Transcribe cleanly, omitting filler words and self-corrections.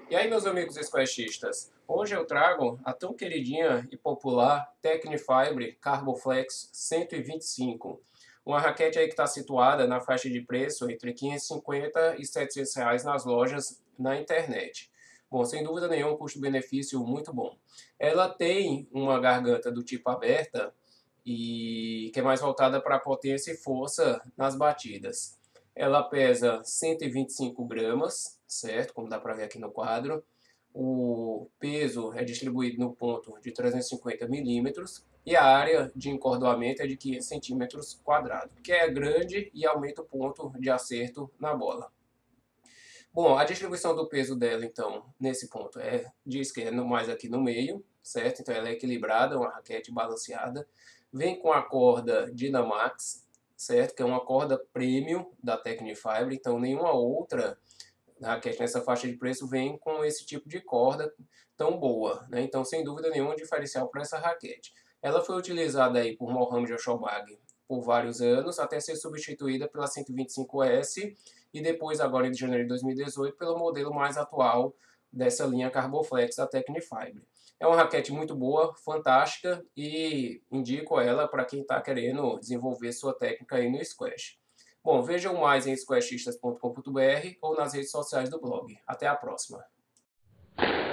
E aí, meus amigos squashistas, hoje eu trago a tão queridinha e popular Tecnifibre Carboflex 125. Uma raquete aí que está situada na faixa de preço entre 550 e 700 reais nas lojas na internet. Bom, sem dúvida nenhuma, um custo-benefício muito bom. Ela tem uma garganta do tipo aberta e que é mais voltada para potência e força nas batidas. Ela pesa 125 gramas, certo? Como dá para ver aqui no quadro. O peso é distribuído no ponto de 350 milímetros e a área de encordoamento é de 500 centímetros quadrados, que é grande e aumenta o ponto de acerto na bola. Bom, a distribuição do peso dela, então, nesse ponto, diz que é mais aqui no meio, certo? Então ela é equilibrada, uma raquete balanceada. Vem com a corda Dynamax, certo? Que é uma corda premium da Tecnifibre, então nenhuma outra raquete nessa faixa de preço vem com esse tipo de corda tão boa, né? Então, sem dúvida nenhuma, um diferencial para essa raquete. Ela foi utilizada aí por Mohamed Al-Shobag por vários anos, até ser substituída pela 125S e depois, agora em janeiro de 2018, pelo modelo mais atual dessa linha Carboflex da Tecnifibre. É uma raquete muito boa, fantástica e indico ela para quem está querendo desenvolver sua técnica aí no squash. Bom, vejam mais em squashistas.com.br ou nas redes sociais do blog. Até a próxima!